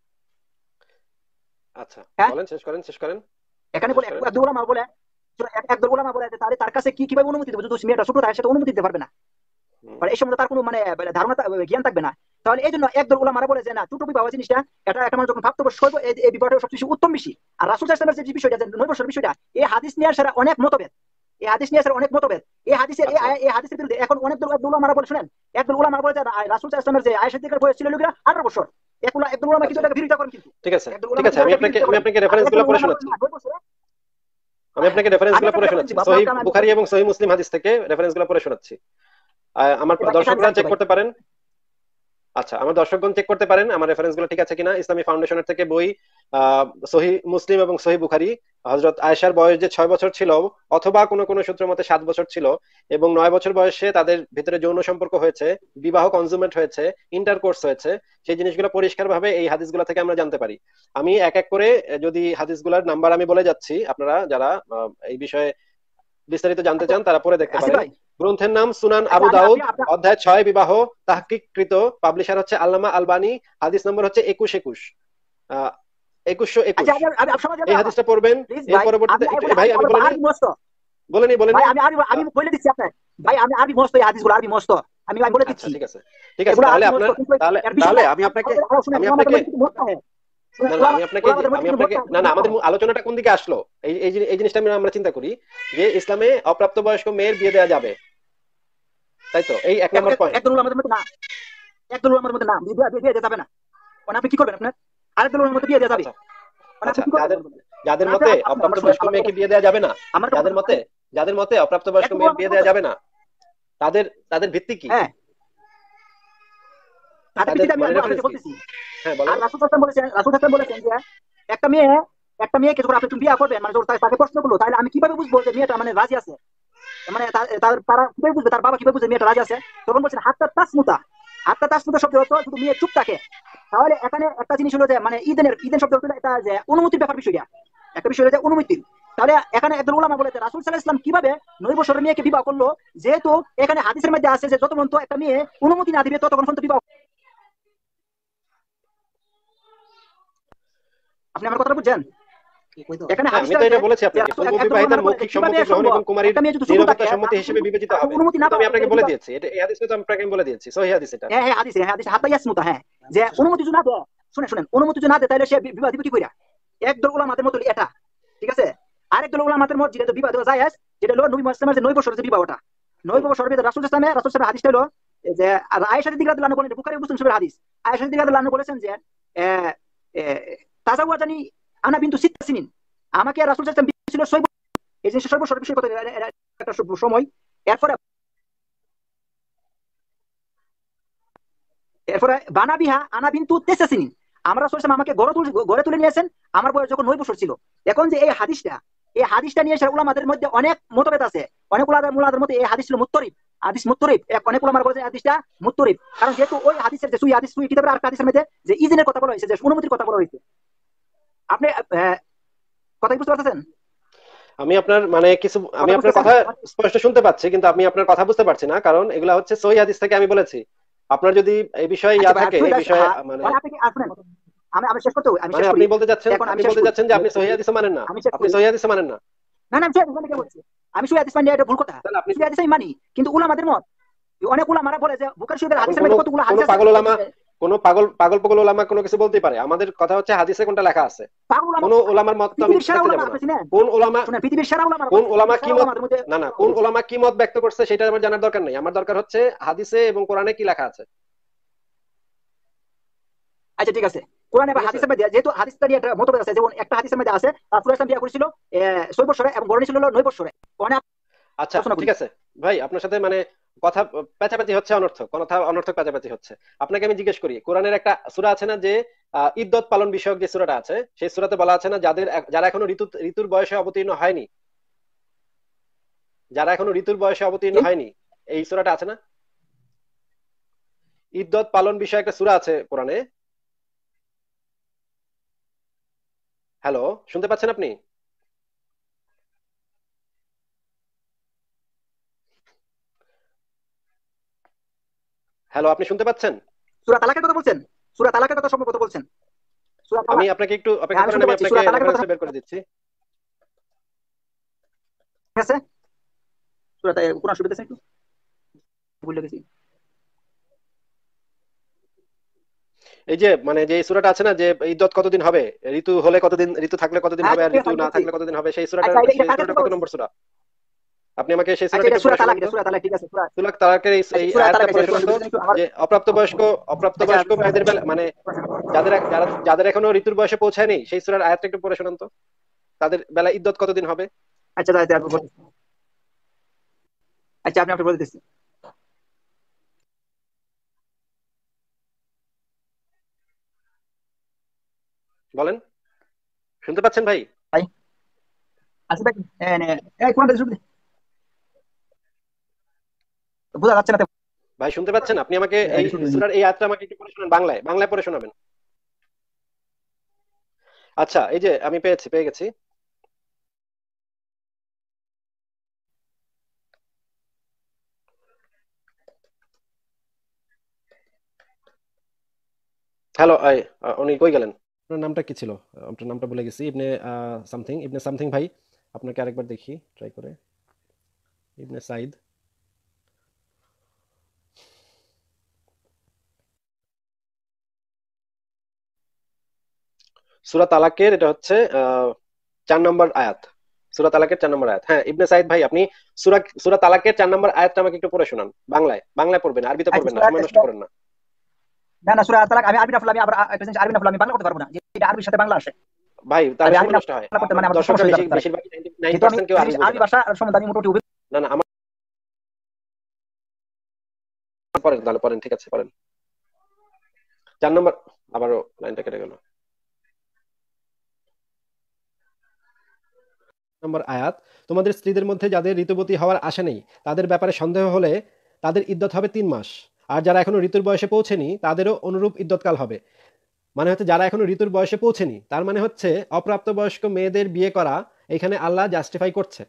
Speaker 3: আচ্ছা
Speaker 2: হ্যাঁ
Speaker 3: বলেন, শেষ করেন, শেষ করেন,
Speaker 2: এখানে
Speaker 3: শেষ
Speaker 2: বলে
Speaker 3: করেন।
Speaker 2: একদল উলামা বলে যে তাহলে তার কাছে কিভাবে অনুমতি দেবে যদি মেয়েটা ছোট থাকে, সেটা অনুমতি দিতে পারবে না,
Speaker 3: হুম।
Speaker 2: মানে এই সম্বন্ধে তার কোনো মানে ধারণা জ্ঞান থাকবে না। তাহলে এই জন্য একদল উলামারা বলে যে না, ছোট বিবাহ জিনিসটা এটা একটা মানুষ যখন প্রাপ্তবয়স্ক হইব এই বিবাহটা সবচেয়ে উত্তম বেশি। আর রাসূল সাল্লাল্লাহু আলাইহি ওয়াসাল্লামের যে বিষয়টা, যে 9 বছরের বিষয়টা, এই হাদিস নিয়ে আসার অনেক মতভেদ, এই হাদিস নিয়ে আসার অনেক মতভেদ।
Speaker 3: আচ্ছা
Speaker 2: এই হাদিসের বিরুদ্ধে এখন অনেক উলামারা বলে, শুনেন, একদল উলামারা বলে যে রাসূল সাল্লাল্লাহু আলাইহি ওয়াসাল্লামের যে আয়েশা সিদ্দিকার বয়স ছিল 18 বছর। একদল উলামা কিন্তু
Speaker 3: আচ্ছা,
Speaker 2: এটাকে বিরোধিতা করেন, কিন্তু
Speaker 3: ঠিক আছে,
Speaker 2: একদল
Speaker 3: ঠিক
Speaker 2: উলামা
Speaker 3: আছে,
Speaker 2: কিন্তু
Speaker 3: আমি
Speaker 2: এটাকে
Speaker 3: আপনাকে
Speaker 2: বিরোধিতা
Speaker 3: আমি
Speaker 2: করেন।
Speaker 3: আপনাকে
Speaker 2: আর
Speaker 3: রেফারেন্স গুলো
Speaker 2: একদল
Speaker 3: পড়ে
Speaker 2: উলামা বলেন
Speaker 3: শোনাচ্ছি।
Speaker 2: না 9 বছরে।
Speaker 3: আমি আপনাকে রেফারেন্স
Speaker 2: আমি
Speaker 3: গুলো
Speaker 2: আপনাকে
Speaker 3: পড়ে
Speaker 2: রেফারেন্স দিব,
Speaker 3: শোনাচ্ছি, সহিহ
Speaker 2: আপনার আমি
Speaker 3: বুখারী এবং সহিহ মুসলিম হাদিস থেকে রেফারেন্স গুলো পড়ে শোনাচ্ছি। আমার
Speaker 2: ভাই এটা আমি
Speaker 3: দর্শকরা
Speaker 2: জানি তো
Speaker 3: চেক
Speaker 2: ভাই।
Speaker 3: করতে পারেন। আচ্ছা, আমার দর্শকগণ চেক করতে পারেন আমার রেফারেন্স গুলো ঠিক আছে কিনা। ইসলামী ফাউন্ডেশনের থেকে বই, সহিহ মুসলিম এবং সহিহ বুখারী। হযরত আয়েশার বয়স যে 6 বছর ছিল, অথবা কোনো কোনো সূত্রের মতে 7 বছর ছিল, এবং 9 বছর বয়সে তাদের ভিতরে যৌন সম্পর্ক হয়েছে, বিবাহ কনজুমেট হয়েছে, ইন্টারকোর্স হয়েছে, সেই জিনিসগুলো পরিষ্কার ভাবে এই হাদিসগুলো থেকে আমরা জানতে পারি। আমি এক এক করে যদি হাদিসগুলোর নাম্বার আমি বলে যাচ্ছি, আপনারা যারা এই বিষয়ে বিস্তারিত জানতে
Speaker 2: আচ্ছা
Speaker 3: চান তারা পড়ে দেখতে
Speaker 2: আসিফ
Speaker 3: পারেন।
Speaker 2: ভাই,
Speaker 3: গ্রন্থের নাম সুনান
Speaker 2: আচ্ছা
Speaker 3: আবু
Speaker 2: আমি
Speaker 3: দাউদ,
Speaker 2: আপনি আপনার
Speaker 3: অধ্যায় 6 বিবাহ, তাহকিককৃত, পাবলিশার হচ্ছে আল্লামা আলবানী, হাদিস নম্বর হচ্ছে 2121, 2121।
Speaker 2: আচ্ছা আমি সমাজ
Speaker 3: এই হাদিসটা পড়বেন।
Speaker 2: প্লিজ
Speaker 3: এর
Speaker 2: ভাই,
Speaker 3: পরবর্তীতে
Speaker 2: আমি
Speaker 3: ভাই আমি বলে নিই,
Speaker 2: আরবি মস্ত
Speaker 3: বলে
Speaker 2: ভাই,
Speaker 3: নিই।
Speaker 2: আমি বলে দিচ্ছি আপনার ভাই, আমি আরবি মস্ত, এই হাদিসগুলো আরবি মস্ত, আমি বলে
Speaker 3: আচ্ছা
Speaker 2: দিচ্ছি
Speaker 3: ঠিক আছে, ঠিক আছে,
Speaker 2: এগুলো
Speaker 3: তাহলে
Speaker 2: আরবি মস্ত,
Speaker 3: আপনার,
Speaker 2: কিন্তু
Speaker 3: তাহলে
Speaker 2: এর
Speaker 3: তাহলে
Speaker 2: বিষয়টা
Speaker 3: আমি আপনাকে,
Speaker 2: শুনেন,
Speaker 3: আমি
Speaker 2: ওলামাদের
Speaker 3: আপনাকে,
Speaker 2: মধ্যে কিন্তু মত আছে। শুনেন,
Speaker 3: না না, আমি আপনাকে
Speaker 2: ওলামাদের মধ্যে কিন্তু মত আছে,
Speaker 3: না না,
Speaker 2: মত
Speaker 3: আমাদের
Speaker 2: আছে।
Speaker 3: আলোচনাটা কোন দিকে আসলো? এই জিনিসটা আমরা চিন্তা করি যে ইসলামে অপ্রাপ্তবয়স্ক মেয়ের বিয়ে দেওয়া যাবে, তাই তো? এই 1 নম্বর পয়েন্ট।
Speaker 2: একদল উলামাদের মধ্যে না, একদল উলামাদের মধ্যে না, বিয়ে দেওয়া যাবে না, মানে আপনি কি করবেন? আপনার আরেকদল উলামাদের মধ্যে বিয়ে দেওয়া যাবে,
Speaker 3: আচ্ছা
Speaker 2: মানে আপনি
Speaker 3: আচ্ছা,
Speaker 2: কি করবেন?
Speaker 3: যাদের
Speaker 2: মানে
Speaker 3: মতে
Speaker 2: আমরা শুনেন,
Speaker 3: অপ্রাপ্তবয়স্ক মেয়েকে বিয়ে দেওয়া যাবে না,
Speaker 2: আমার একটা কথা
Speaker 3: যাদের মতে
Speaker 2: শুনেন,
Speaker 3: যাদের মতে অপ্রাপ্তবয়স্ক
Speaker 2: একদল
Speaker 3: মেয়ের বিয়ে
Speaker 2: উলামাদের
Speaker 3: দেওয়া
Speaker 2: মধ্যে,
Speaker 3: যাবে না, তাদের তাদের ভিত্তি কি?
Speaker 2: হ্যাঁ তাদের
Speaker 3: তাদের
Speaker 2: ভিত্তিতে আমি
Speaker 3: মানে রেফারেন্স
Speaker 2: আপনাকে
Speaker 3: কি?
Speaker 2: বলতেছি।
Speaker 3: হ্যাঁ
Speaker 2: আর
Speaker 3: বলেন।
Speaker 2: রাসূল হাসান বলেছেন যে একটা মেয়েকে যখন আপনি তুমি বিয়ে করবেন, মানে যখন তাকে প্রশ্ন করলো, তাহলে আমি কিভাবে বুঝবো যে মেয়েটা মানে রাজি আছে, মানে তারা কিভাবে বুঝবে, তার বাবা কিভাবে বুঝবে মেয়েটা রাজি আছে? তখন বলছেন হাত্তা তাসমুতা শব্দ অর্থ যদি মেয়ে চুপ থাকে। তাহলে এখানে একটা জিনিস হলো যে মানে ঈদেন শব্দ হলো এটা যে অনুমতির ব্যাপার, বিষয়টা একটা বিষয় হলো যে অনুমতি। তাহলে এখানে একদল উলামা বলে যে রাসূল সাল্লাল্লাহু আলাইহি ওয়াসাল্লাম কিভাবে 9 বছরের মেয়েকে বিবাহ করলো, যেহেতু এখানে হাদিসের মধ্যে আছে যে যত পর্যন্ত একটা মেয়ে অনুমতি না দিবে ততক্ষণ পর্যন্ত বিবাহ। আপনি আমার কথা বুঝছেন? এখানে
Speaker 3: হ্যাঁ, আমি
Speaker 2: হাদিসটা
Speaker 3: তো
Speaker 2: আছে
Speaker 3: এটা বলেছি
Speaker 2: যে
Speaker 3: আপনাকে,
Speaker 2: রাসূল
Speaker 3: পূর্ব
Speaker 2: একদল
Speaker 3: বিবাহিতার
Speaker 2: উলামা বলে যে
Speaker 3: মৌখিক
Speaker 2: কিভাবে
Speaker 3: সম্মতি গ্রহণ
Speaker 2: সম্ভব
Speaker 3: এবং কুমারীর
Speaker 2: একটা মেয়ে যদি ছোট
Speaker 3: নীরবতা
Speaker 2: থাকে
Speaker 3: সম্মতি
Speaker 2: তার
Speaker 3: হিসেবে বিবেচিত হবে।
Speaker 2: অনুমতি না
Speaker 3: এটা তো আমি
Speaker 2: পাওয়া
Speaker 3: আপনাকে বলে দিয়েছি, এই হাদিসটা তো আপনাকে আমি বলে দিয়েছি, সহিহ হাদিস এটা।
Speaker 2: হ্যাঁ হাদিসে হাত্তা ইয়াসমুতা, হ্যাঁ যে অনুমতি যদি না দেয়, শুনেন অনুমতি যদি না দেয় তাহলে সে বিবাহ দিবে কি কইরা? একদল উলামাদের মত এটা, ঠিক আছে। আরেকদল উলামাদের মত যেটা বিবাহ দেওয়া জায়েজ, যেটা হলো নবী মুহাম্মদ সাল্লাল্লাহু আলাইহি ওয়াসাল্লামের যে 9 বছরের যে বিবাহটা, 9
Speaker 3: হুম।
Speaker 2: বছরের ভিতরে রাসূল সাল্লাল্লাহু আলাইহি ওয়াসাল্লামের হাদিসটা হলো এই যে আর আয়েশা সিদ্দিকা রাদিয়াল্লাহু আনহা বলেন, বুখারী মুসলিম শরীফের হাদিস, আয়েশা সিদ্দিকা রাদিয়াল্লাহু আনহা বলেছেন যে তাজাওয়াজানি আনা বিনতু সিত্তা সিনিন, আমাকে রাসূল সাল্লাল্লাহু আলাইহি ওয়াসাল্লাম বিয়ে ছিল 6 বছর। এই জিনিসটা 6 বছর বিষয় কথা, একটা সময়। এরপরে এরপরে বানা বিহা আনা বিনতু তেসা সিনিন, আমরা রাসূল সাল্লাল্লাহু আলাইহি ওয়াসাল্লাম আমাকে গড়ে তুলে নিয়েছেন আমার বয়স যখন 9 বছর ছিল। এখন যে এই হাদিসটা নিয়ে উলামাদের মধ্যে অনেক মতভেদ আছে। অনেক উলামাদের মধ্যে এই হাদিস ছিল মুত্তরিব, হাদিস মুত্তরিব। অনেক উলামারা বলেছেন হাদিসটা মুত্তরিব, কারণ যেহেতু ওই হাদিসের যে সুই কিতাবের আর হাদিসের মধ্যে যে ইজনের কথা বলা হয়েছে, যে অনুমতির কথা বলা হয়েছে। আপনি কথা কি বুঝতে পারতেছেন?
Speaker 3: আমি আপনার মানে কিছু আমি
Speaker 2: কথা
Speaker 3: আপনার
Speaker 2: বুঝতেছেন?
Speaker 3: কথা স্পষ্ট শুনতে পাচ্ছি, কিন্তু আমি আপনার কথা বুঝতে পারছি না, কারণ এগুলা হচ্ছে সহিহ হাদিস থেকে আমি বলেছি। আপনার যদি এই বিষয়ে
Speaker 2: আচ্ছা
Speaker 3: ইয়া
Speaker 2: ভাই,
Speaker 3: থাকে, এই বিষয়ে মানে
Speaker 2: আপনি কি শুনেন, আমি শেষ করতে আমি
Speaker 3: মানে
Speaker 2: শেষ করি।
Speaker 3: আপনি বলতে চাচ্ছেন,
Speaker 2: এখন আমি
Speaker 3: আপনি
Speaker 2: শেষ
Speaker 3: বলতে
Speaker 2: করি,
Speaker 3: চাচ্ছেন যে আপনি সহিহ হাদিস মানেন না,
Speaker 2: আমি শেষ
Speaker 3: আপনি
Speaker 2: করি।
Speaker 3: সহিহ হাদিস মানেন না।
Speaker 2: না না, আমি কে বলছি, আমি সুই হাদিস মানি, এটা ভুল কথা।
Speaker 3: তাহলে আপনি
Speaker 2: সুই হাদিস আমি মানি, কিন্তু উলামাদের মত, অনেক উলামারা বলে যে বুখারী শরীফের
Speaker 3: এখন
Speaker 2: হাদিসের
Speaker 3: কোন
Speaker 2: মধ্যে কতগুলো
Speaker 3: কোন
Speaker 2: হাদিস আছে,
Speaker 3: পাগল ওলামা, কোন পাগল ওলামা কোনো কিছু বলতেই পারে। আমাদের কথা হচ্ছে হাদিসে কোনটা লেখা আছে।
Speaker 2: পাগল উলামা,
Speaker 3: কোন ওলামার মত তো আমি
Speaker 2: পৃথিবীর সেরা
Speaker 3: দেখতে যাব
Speaker 2: উলামা
Speaker 3: না।
Speaker 2: আপনি চিনেন?
Speaker 3: কোন ওলামা,
Speaker 2: শুনেন, পৃথিবীর সেরা উলামা,
Speaker 3: কোন ওলামা কি
Speaker 2: সেরা
Speaker 3: মত,
Speaker 2: উলামাদের মধ্যে
Speaker 3: না না, কোন ওলামা কি মত ব্যক্ত করছে সেটা আমার জানার দরকার নেই। আমার দরকার হচ্ছে হাদিসে এবং কোরআনে কি লেখা আছে।
Speaker 2: আচ্ছা ঠিক আছে, কোরআনে বা
Speaker 3: ঠিক আছে,
Speaker 2: হাদিসের মধ্যে, যেহেতু হাদিসটা নিয়ে একটা মতভেদ আছে, যেমন একটা হাদিসের মধ্যে আছে রাসূল ইসলাম বিয়ে করেছিল 6 বছরে এবং গড়নি ছিল 9 বছরে। ওখানে
Speaker 3: আচ্ছা
Speaker 2: আলোচনা করি।
Speaker 3: ঠিক আছে ভাই, আপনার সাথে মানে কথা পেঁচাপেচি হচ্ছে, অনর্থক কথা, অনর্থক পেঁচাপেচি হচ্ছে। আপনাকে আমি জিজ্ঞেস করি, কোরআনের একটা সূরা আছে না যে ইদ্দত পালন বিষয়ক যে সূরাটা আছে, সেই সূরাতে বলা আছে না যারা এখনো ঋতুর বয়সে অবতীর্ণ হয়নি, যারা এখনো ঋতুর বয়সে অবতীর্ণ
Speaker 2: কি?
Speaker 3: হয়নি, এই সূরাটা আছে না? ইদ্দত পালন বিষয়ে একটা সূরা আছে কোরআনে। হ্যালো, শুনতে পাচ্ছেন আপনি? হ্যালো, আপনি শুনতে পাচ্ছেন?
Speaker 2: সূরা তালাকের কথা বলছেন? সূরা তালাকের কথা সম্ভবত বলছেন, সূরা
Speaker 3: আমি
Speaker 2: তালাক।
Speaker 3: আপনাকে একটু
Speaker 2: হ্যাঁ
Speaker 3: অপেক্ষা
Speaker 2: আমি
Speaker 3: করেন,
Speaker 2: শুনতে
Speaker 3: আমি
Speaker 2: পাচ্ছি,
Speaker 3: আপনাকে
Speaker 2: সূরা তালাকের কথা।
Speaker 3: রেফারেন্সটা বের করে দিচ্ছি।
Speaker 2: ঠিক আছে, সূরা কোরআন শুরু করতেছেন, একটু ভুলে গেছি।
Speaker 3: এই যে মানে যে এই সূরাটা আছে না যে ইদ্দত কতদিন হবে, ঋতু হলে কতদিন, ঋতু থাকলে কতদিন
Speaker 2: হ্যাঁ
Speaker 3: হবে, আর
Speaker 2: ঠিক আছে,
Speaker 3: ঋতু
Speaker 2: আমি
Speaker 3: না
Speaker 2: বলছি।
Speaker 3: থাকলে কতদিন হবে,
Speaker 2: আচ্ছা, এটা
Speaker 3: সেই
Speaker 2: কার
Speaker 3: সূরাটা
Speaker 2: কথা
Speaker 3: কত
Speaker 2: বলছি?
Speaker 3: নম্বর সূরা? আপনি আমাকে সেই
Speaker 2: আচ্ছা,
Speaker 3: সূরাটা
Speaker 2: এটা
Speaker 3: একটু
Speaker 2: সূরা
Speaker 3: পড়ে শোনান
Speaker 2: তালাক,
Speaker 3: তো।
Speaker 2: এটা সূরা তালাক, ঠিক আছে। সূরা,
Speaker 3: তালাকের
Speaker 2: আচ্ছা
Speaker 3: এই
Speaker 2: সূরা
Speaker 3: আয়াতটা
Speaker 2: তালাক,
Speaker 3: পড়ে
Speaker 2: এটা
Speaker 3: শোনান
Speaker 2: কোরআন
Speaker 3: তো,
Speaker 2: শুরু করতেছেন, একটু আমার।
Speaker 3: যে
Speaker 2: আচ্ছা
Speaker 3: অপ্রাপ্তবয়স্ক মেয়েদের বেলা মানে যাদের যাদের এখনো ঋতুর বয়সে পৌঁছায়নি, সেই সূরার আয়াতটা একটু পড়ে শোনান তো, তাদের বেলা ইদ্দত কতদিন হবে।
Speaker 2: আচ্ছা তাই আমি বলতেছি। আচ্ছা আপনি আপনি বলতেছি।
Speaker 3: বলেন, শুনতে পাচ্ছেন ভাই?
Speaker 2: ভাই আচ্ছা ভাই, এই কোরআন শুরু বোঝা যাচ্ছে না তো।
Speaker 3: ভাই শুনতে পাচ্ছেন? আপনি আমাকে এই
Speaker 2: এটা শুরু
Speaker 3: সূরার এই আয়াতটা আমাকে একটু পড়ে শোনান, বাংলায়, বাংলায় পড়ে শোনাবেন। আচ্ছা, এই যে আমি পেয়ে গেছি। হ্যালো, উনি কই গেলেন? আপনার নামটা কি ছিল? আপনার নামটা ভুলে গেছি। ইবনে সামথিং ভাই, আপনাকে আরেকবার দেখি ট্রাই করে। ইবনে সাইদ। সূরা তালাকের এটা হচ্ছে 4 নম্বর আয়াত। সূরা তালাকের 4 নম্বর আয়াত। হ্যাঁ, ইবনে সাইদ ভাই, আপনি সূরা তালাকের 4 নম্বর আয়াতটা আমাকে একটু পড়ে শোনান, বাংলায় পড়বেন, আরবিতে
Speaker 2: আচ্ছা
Speaker 3: পড়বেন না,
Speaker 2: সূরা,
Speaker 3: সময় নষ্ট করেন না।
Speaker 2: না না, সূরা তালাক আমি আরবি না পড়লে, আমি আবার একটা জিনিস আরবি না পড়লে আমি বাংলা করতে পারবো না, যে এটা আরবির সাথে বাংলা আসে।
Speaker 3: ভাই তাহলে
Speaker 2: আমি আরবি
Speaker 3: সময়
Speaker 2: না
Speaker 3: নষ্ট হয়।
Speaker 2: করতে মানে আমার তো
Speaker 3: দর্শকরা
Speaker 2: সমস্যা হয়ে যাবে তাহলে।
Speaker 3: বেশিরভাগ
Speaker 2: যেহেতু আমি
Speaker 3: 99% কেউ আরবি বোঝে
Speaker 2: আরবি
Speaker 3: না।
Speaker 2: ভাষা সম্বন্ধে আমি মোটামুটি
Speaker 3: না না, আমার পড়েন তাহলে, পড়েন, ঠিক আছে পড়েন। 4 নম্বর, আবারও লাইনটা কেটে গেল। নম্বর আয়াত, তোমাদের স্ত্রীদের মধ্যে যাদের ঋতুবতী হওয়ার আশা নেই তাদের ব্যাপারে সন্দেহ হলে তাদের ইদ্যত হবে 3 মাস, আর যারা এখনো ঋতুর বয়সে পৌঁছেনি তাদেরও অনুরূপ ইদ্যতকাল হবে। মানে হচ্ছে যারা এখনো ঋতুর বয়সে পৌঁছেনি, তার মানে হচ্ছে অপ্রাপ্তবয়স্ক মেয়েদের বিয়ে করা এখানে আল্লাহ জাস্টিফাই করছে।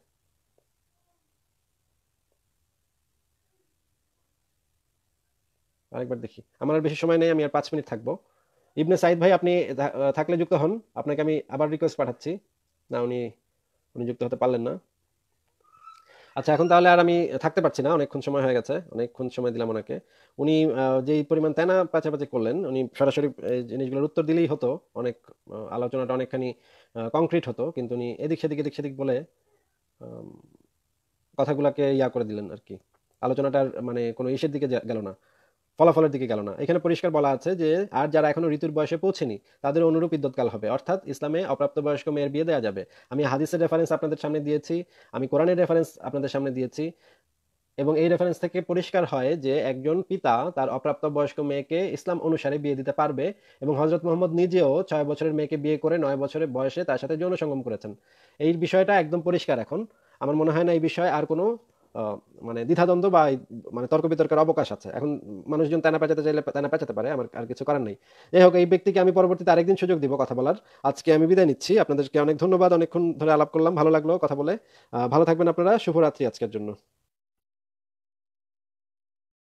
Speaker 3: আরেকবার দেখি, আমার আর বেশি সময় নেই, আমি আর 5 মিনিট থাকবো। ইবনে সাইদ ভাই, আপনি থাকলে যুক্ত হন, আপনাকে আমি আবার রিকোয়েস্ট পাঠাচ্ছি। না, উনি উনি যুক্ত হতে পারলেন না। আচ্ছা, এখন তাহলে আর আমি থাকতে পারছি না, অনেকক্ষণ সময় হয়ে গেছে, অনেকক্ষণ সময় দিলাম ওনাকে। উনি যেই পরিমাণ তেনা পাচাপাচি করলেন, উনি সরাসরি এই জিনিসগুলোর উত্তর দিলেই হতো, অনেক আলোচনাটা অনেকখানি কংক্রিট হতো, কিন্তু উনি এদিক সেদিক বলে আম, কথাগুলোকে ইয়া করে দিলেন আর কি, আলোচনাটার মানে কোনো ইসের দিকে গেল না, ফলাফলের দিকে গেল না। এখানে পরিষ্কার বলা আছে যে আর যারা এখনো ঋতুর বয়সে পৌঁছেনি তাদের অনুরূপ ইদ্যৎকাল হবে, অর্থাৎ ইসলামে অপ্রাপ্তবয়স্ক মেয়ের বিয়ে দেওয়া যাবে। আমি হাদিসের রেফারেন্স আপনাদের সামনে দিয়েছি, আমি কোরআনের রেফারেন্স আপনাদের সামনে দিয়েছি, এবং এই রেফারেন্স থেকে পরিষ্কার হয় যে একজন পিতা তার অপ্রাপ্তবয়স্ক মেয়েকে ইসলাম অনুসারে বিয়ে দিতে পারবে, এবং হযরত মুহাম্মদ নিজেও 6 বছরের মেয়েকে বিয়ে করে 9 বছরের বয়সে তার সাথে যৌন সঙ্গম করেছেন। এই বিষয়টা একদম পরিষ্কার এখন। আমার মনে হয় না এই বিষয়ে আর কোনো আহ, মানে দ্বিধাদ্বন্দ্ব বা মানে তর্ক বিতর্কের অবকাশ আছে। এখন মানুষজন তেনা পেঁচাতে চাইলে তেনা পেঁচাতে পারে, আমার আর কিছু করার নেই। যাই হোক, এই ব্যক্তিকে আমি পরবর্তীতে আরেকদিন সুযোগ দিব কথা বলার। আজকে আমি বিদায় নিচ্ছি, আপনাদেরকে অনেক ধন্যবাদ, অনেকক্ষণ ধরে আলাপ করলাম, ভালো লাগলো কথা বলে। ভালো থাকবেন আপনারা, শুভরাত্রি আজকের জন্য।